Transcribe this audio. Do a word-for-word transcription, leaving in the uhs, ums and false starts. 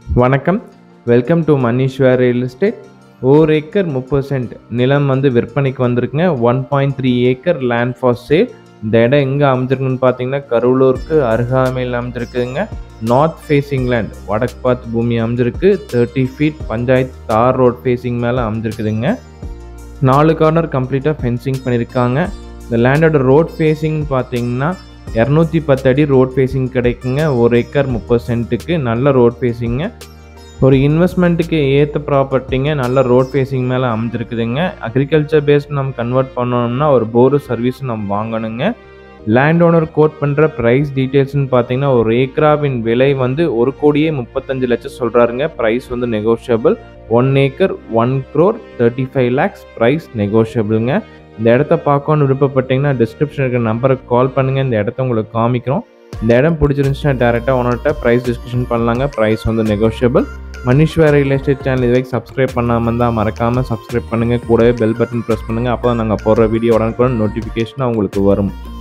வணக்கம், welcome to Manneeswar real estate. ஒரு acre முப்பது சென்ட் நிலம் வந்து விற்பனைக்கு வந்திருக்குங்க. One point three acre land for sale. இந்த இடம் எங்கே அமைஞ்சிருக்குன்னு பார்த்தீங்கன்னா கருவலூருக்கு அருகாமையில் அமைஞ்சிருக்குதுங்க. நார்த் ஃபேஸிங் லேண்ட், வடக்கு பார்த்து பூமி அமைஞ்சிருக்கு. தேர்ட்டி ஃபீட் பஞ்சாயத்து தார் ரோட் ஃபேஸிங் மேலே அமைஞ்சிருக்குதுங்க. நாலு கார்னர் கம்ப்ளீட்டாக ஃபென்சிங் பண்ணியிருக்காங்க. இந்த லேண்டோட ரோட் ஃபேஸிங் பார்த்தீங்கன்னா இரநூத்தி பத்து அடி ரோட் ஃபேஸிங் கிடைக்குங்க. ஒரு ஏக்கர் முப்பது சென்ட்டுக்கு நல்ல ரோட் ஃபேஸிங்க. ஒரு இன்வெஸ்ட்மெண்ட்டுக்கு ஏற்ற ப்ராப்பர்ட்டிங்க. நல்ல ரோட் ஃபேஸிங் மேலே அமைஞ்சிருக்குதுங்க. அக்ரிகல்ச்சர் பேஸ்ட் நம்ம கன்வெர்ட் பண்ணணும்னா ஒரு போரு சர்வீஸ் நம்ம வாங்கணுங்க. லேண்ட் ஓனர் கோட் பண்ணுற ப்ரைஸ் டீட்டெயில்ஸ்னு பார்த்தீங்கன்னா ஒரு ஏக்கராவின் விலை வந்து ஒரு கோடியே முப்பத்தஞ்சு லட்சம் சொல்கிறாருங்க. ப்ரைஸ் வந்து negotiable. One acre one crore thirty five lakhs price நெகோஷியபிளுங்க. இந்த இடத்த பார்க்கணுன்னு விருப்பப்பட்டீங்கன்னா டிஸ்கிரிப்ஷன் இருக்கிற நம்பருக்கு கால் பண்ணுங்கள். இந்த இடத்த உங்களுக்கு காமிக்கிறோம். இந்த இடம் பிடிச்சிருந்துச்சுன்னா டேரெக்டாக ஓனர்கிட்ட ப்ரைஸ் டிஸ்கஷன் பண்ணலாங்க. ப்ரைஸ் வந்து negotiable. Manneeswar real estate channel இது வரைக்கும் சப்ஸ்கிரைப் பண்ணாமல் இருந்தால் மறக்காமல் சப்ஸ்கிரைப் பண்ணுங்கள். கூடவே பெல் பட்டன் ப்ரெஸ் பண்ணுங்கள். அப்போ தான் நாங்கள் போடுற வீடியோ உடனுக்குடன் நோட்டிஃபிகேஷன் உங்களுக்கு வரும்.